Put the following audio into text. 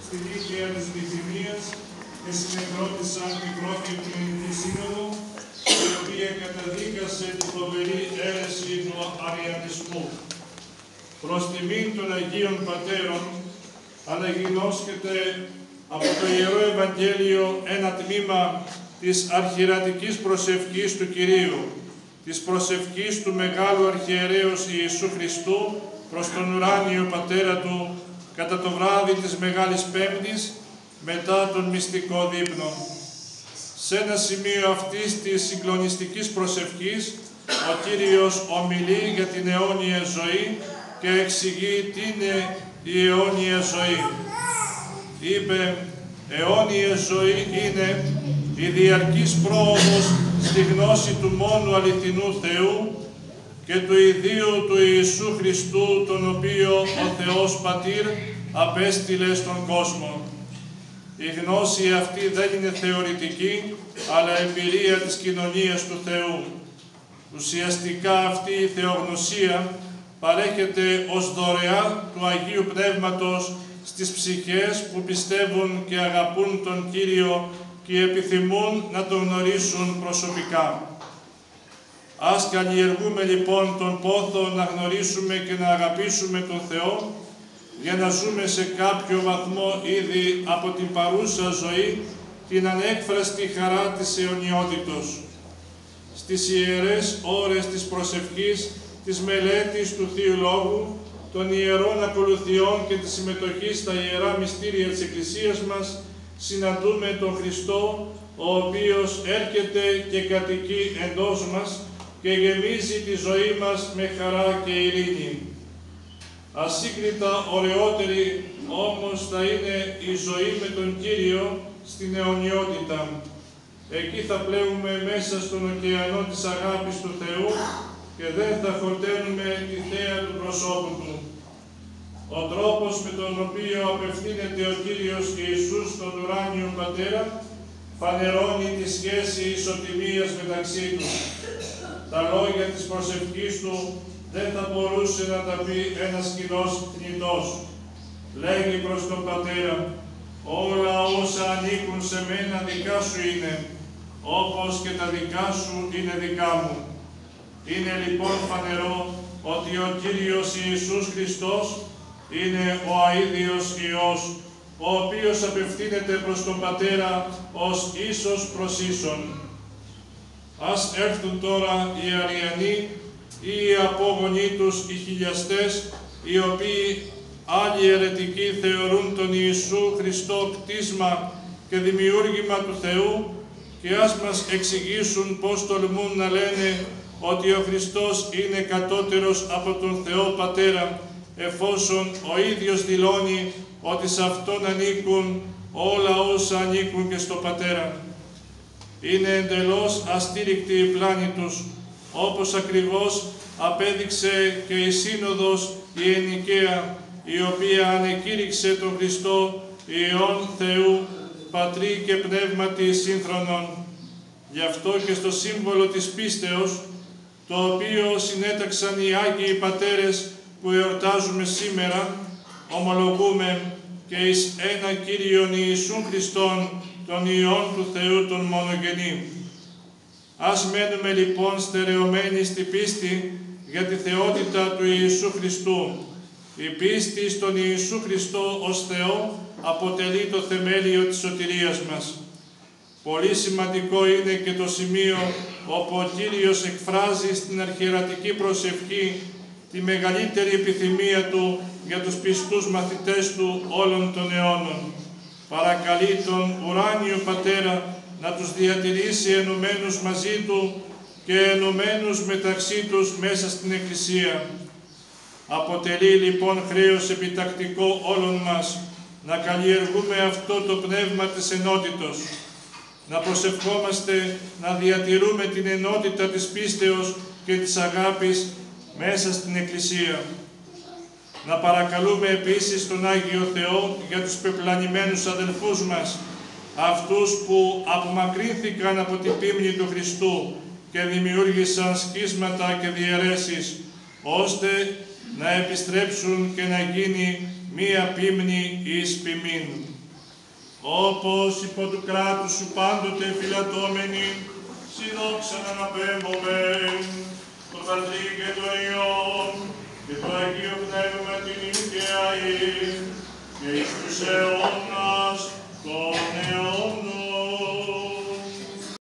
στη νύχια της Λιθυμίας και συνεκρότησαν την πρώτη Εκουμενική Σύνοδο, η οποία καταδίκασε τη φοβερή αίρεση του αριανισμού. Προς τιμήν των Αγίων Πατέρων αναγινώσκεται από το Ιερό Ευαγγέλιο ένα τμήμα της αρχιερατικής προσευχής του Κυρίου, της προσευχής του Μεγάλου Αρχιερέως Ιησού Χριστού προς τον ουράνιο Πατέρα Του κατά το βράδυ της Μεγάλης Πέμπτης μετά τον μυστικό δείπνο. Σε ένα σημείο αυτής της συγκλονιστικής προσευχής ο Κύριος ομιλεί για την αιώνια ζωή και εξηγεί τι είναι η αιώνια ζωή. Είπε, αιώνια ζωή είναι η διαρκής πρόοδος στη γνώση του μόνου αληθινού Θεού και του ιδίου του Ιησού Χριστού, τον οποίο ο Θεός Πατήρ απέστειλε στον κόσμο. Η γνώση αυτή δεν είναι θεωρητική, αλλά εμπειρία της κοινωνίας του Θεού. Ουσιαστικά αυτή η θεογνωσία παρέχεται ως δωρεά του Αγίου Πνεύματος στις ψυχές που πιστεύουν και αγαπούν τον Κύριο και επιθυμούν να τον γνωρίσουν προσωπικά. Ας καλλιεργούμε λοιπόν τον πόθο να γνωρίσουμε και να αγαπήσουμε τον Θεό, για να ζούμε σε κάποιο βαθμό ήδη από την παρούσα ζωή την ανέκφραστη χαρά της αιωνιότητος. Στις ιερές ώρες της προσευχής, της μελέτης του Θείου Λόγου, των ιερών ακολουθιών και της συμμετοχής στα ιερά μυστήρια της Εκκλησίας μας, συναντούμε τον Χριστό, ο οποίος έρχεται και κατοικεί εντός μας και γεμίζει τη ζωή μας με χαρά και ειρήνη. Ασύγκριτα ωραιότερη όμως θα είναι η ζωή με τον Κύριο στην αιωνιότητα. Εκεί θα πλέουμε μέσα στον ωκεανό της αγάπης του Θεού και δεν θα χορταίνουμε τη θέα του προσώπου Του. Ο τρόπος με τον οποίο απευθύνεται ο Κύριος Ιησούς στον ουράνιο Πατέρα φανερώνει τη σχέση ισοτιμίας μεταξύ τους. Τα λόγια της προσευχής Του δεν θα μπορούσε να τα πει ένας κοινός θνητός. Λέγει προς τον Πατέρα, όλα όσα ανήκουν σε μένα δικά Σου είναι, όπως και τα δικά Σου είναι δικά μου. Είναι λοιπόν φανερό ότι ο Κύριος Ιησούς Χριστός είναι ο αίδιος Υιός, ο οποίος απευθύνεται προς τον Πατέρα ως ίσος προς ίσον. Ας έρθουν τώρα οι αριανοί ή οι απόγονοί τους οι χιλιαστές, οι οποίοι άλλοι αιρετικοί θεωρούν τον Ιησού Χριστό κτίσμα και δημιούργημα του Θεού, και ας μας εξηγήσουν πώς τολμούν να λένε ότι ο Χριστός είναι κατώτερος από τον Θεό Πατέρα, εφόσον ο ίδιος δηλώνει ότι σε Αυτόν ανήκουν όλα όσα ανήκουν και στο Πατέρα. Είναι εντελώς αστήρικτη η πλάνη τους, όπως ακριβώς απέδειξε και η Σύνοδος η Ενικαία, η οποία ανεκήρυξε τον Χριστό Υιόν Θεού, Πατρί και Πνεύματι σύγχρονον. Γι' αυτό και στο σύμβολο της πίστεως, το οποίο συνέταξαν οι Άγιοι Πατέρες που εορτάζουμε σήμερα, ομολογούμε και εις ένα Κύριον Ιησούν Χριστόν, τον Υιόν του Θεού τον μονογενή. Ας μένουμε λοιπόν στερεωμένοι στη πίστη για τη θεότητα του Ιησού Χριστού. Η πίστη στον Ιησού Χριστό ως Θεό αποτελεί το θεμέλιο της σωτηρίας μας. Πολύ σημαντικό είναι και το σημείο όπου ο Κύριος εκφράζει στην αρχιερατική προσευχή τη μεγαλύτερη επιθυμία Του για τους πιστούς μαθητές Του όλων των αιώνων. Παρακαλεί τον ουράνιο Πατέρα να τους διατηρήσει ενωμένους μαζί Του και ενωμένους μεταξύ τους μέσα στην Εκκλησία. Αποτελεί λοιπόν χρέος επιτακτικό όλων μας να καλλιεργούμε αυτό το πνεύμα της ενότητος, να προσευχόμαστε να διατηρούμε την ενότητα της πίστεως και της αγάπης μέσα στην Εκκλησία. Να παρακαλούμε επίσης τον Άγιο Θεό για τους πεπλανημένους αδελφούς μας, αυτούς που απομακρύνθηκαν από την πίμνη του Χριστού και δημιούργησαν σχίσματα και διαιρέσεις, ώστε να επιστρέψουν και να γίνει μία πίμνη εις ποιμήν. όπως υπό του κράτους σου πάντοτε φυλατώμενοι, σοι δόξαν αναπέμπομεν, το Πατρί και το Υιόν και το Αγίο Πνεύμα την νυν και αΐ, και εις τους αιώνας